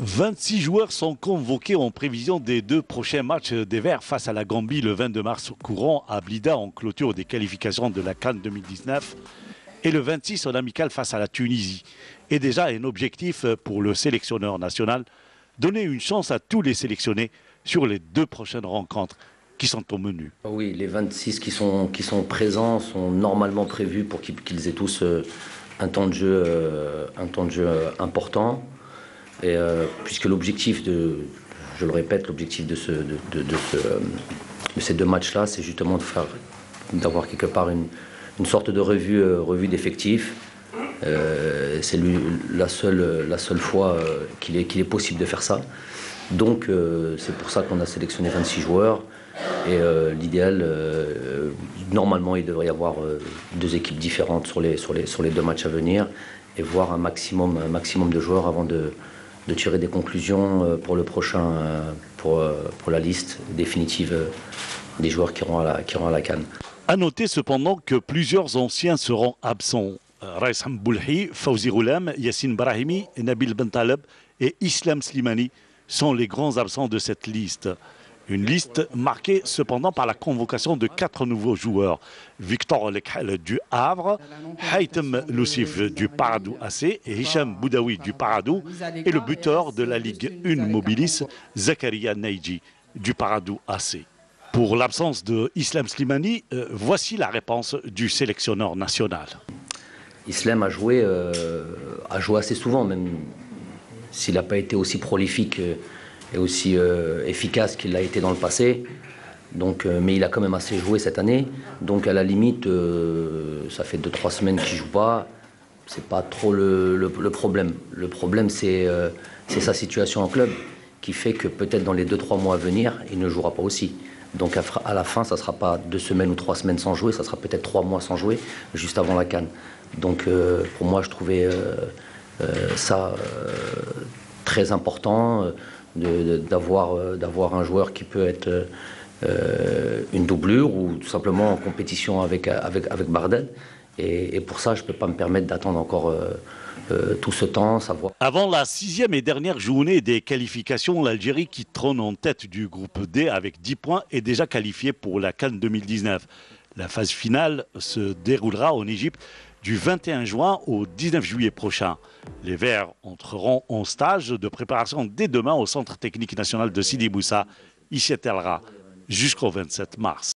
26 joueurs sont convoqués en prévision des deux prochains matchs des Verts face à la Gambie le 22 mars courant à Blida en clôture des qualifications de la CAN 2019 et le 26 en amical face à la Tunisie. Et déjà un objectif pour le sélectionneur national, donner une chance à tous les sélectionnés sur les deux prochaines rencontres qui sont au menu. Oui, les 26 qui sont présents sont normalement prévus pour qu'ils aient tous un temps de jeu important. Et puisque l'objectif je le répète, l'objectif de ces deux matchs-là, c'est justement d'avoir quelque part une sorte de revue d'effectifs. C'est la seule fois qu'il est possible de faire ça. Donc c'est pour ça qu'on a sélectionné 26 joueurs. Et l'idéal, normalement, il devrait y avoir deux équipes différentes sur les deux matchs à venir et voir un maximum de joueurs avant de tirer des conclusions pour le prochain, pour la liste définitive des joueurs qui iront à la CAN. À noter cependant que plusieurs anciens seront absents. Raïs Hamboulhi, Fawzi Roulam, Yassine Brahimi, Nabil Bentaleb et Islam Slimani sont les grands absents de cette liste. Une liste marquée cependant par la convocation de 4 nouveaux joueurs. Victor Lekhal du Havre, Haïtem Loussif du Paradou AC et Hicham Boudaoui du Paradou et le buteur de la Ligue 1 Mobilis, Zakaria Neidji du Paradou AC. Pour l'absence de Islam Slimani, voici la réponse du sélectionneur national. Islam a joué assez souvent, même s'il n'a pas été aussi prolifique et aussi efficace qu'il l'a été dans le passé. Donc, mais il a quand même assez joué cette année. Donc à la limite, ça fait 2-3 semaines qu'il ne joue pas. C'est pas trop le problème. Le problème, c'est sa situation en club qui fait que peut-être dans les 2-3 mois à venir, il ne jouera pas aussi. Donc à la fin, ça ne sera pas 2 semaines ou 3 semaines sans jouer, ça sera peut-être 3 mois sans jouer, juste avant la CAN. Donc pour moi, je trouvais ça très important d'avoir un joueur qui peut être une doublure ou tout simplement en compétition avec Bardel. Et pour ça, je ne peux pas me permettre d'attendre encore tout ce temps. Savoir. Avant la 6e et dernière journée des qualifications, l'Algérie qui trône en tête du groupe D avec 10 points est déjà qualifiée pour la CAN 2019. La phase finale se déroulera en Égypte du 21 juin au 19 juillet prochain. Les Verts entreront en stage de préparation dès demain au Centre technique national de Sidi Boussa, ici à Tel Ra, jusqu'au 27 mars.